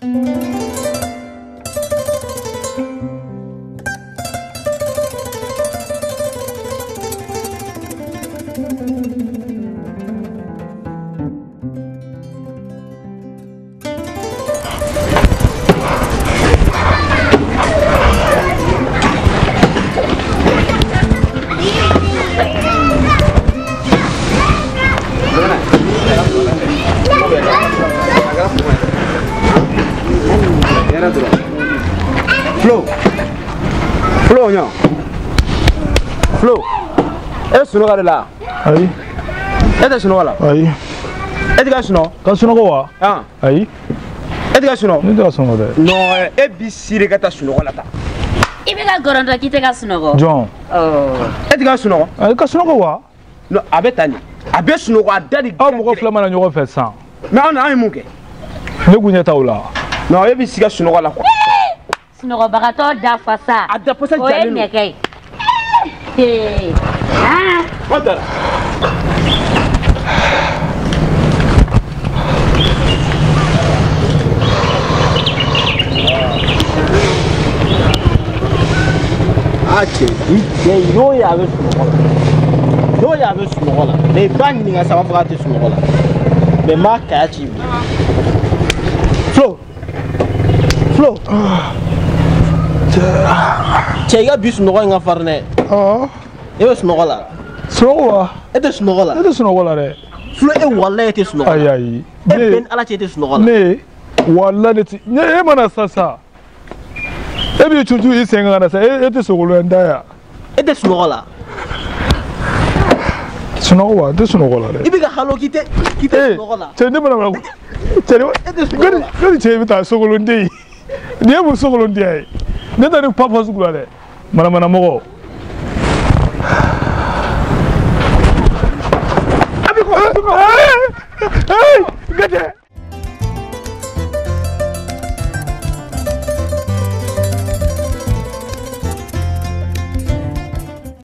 Flo, est-ce que tu es là? Oui. Est-ce que tu es là? Oui. Est-ce que tu es là? Quand tu es là? Ah. Oui. Est-ce que tu es là? Non, et puis si tu es là, tu es là. Il va goronder qui te casse no. John. Est-ce que tu es là? Quand tu es là? Non, avec Tani. Avec ce nom, Daddy. Ah, mon frère, on a fait ça. Mais on a un mouquet. Ne goûtez pas là. Non, et puis si tu es là. Sinogo bagato da fasa. Ada fasa jalo. Oye neke. Ah. Mata. Ache, ni yo ya be sunogola. Yo ya be sunogola. Ne bang ni nga sama frate sunogola. Me ma ka chi. Flo. Flo. Chega bisu no nga farne. Ebe snogola. Snogola. Ede snogola. Ede snogola re. Flo e walla ete snogola. Aïe aïe. Ben ala chete snogola. Ne walla ne ti. Ne e mana sasa. Ebi chuchu isenga na sa ete sogolo ndaya. Ede snogola. Snogola, de snogola re. Ibi ga halo kite snogola. Chende mana. Chende ede snogola. Gani chebe ta sogolo ndei. Ne mu sogolo ndei. Ne da ni papa sugula re. Mana mogo. Abi ko. Hey! Gade.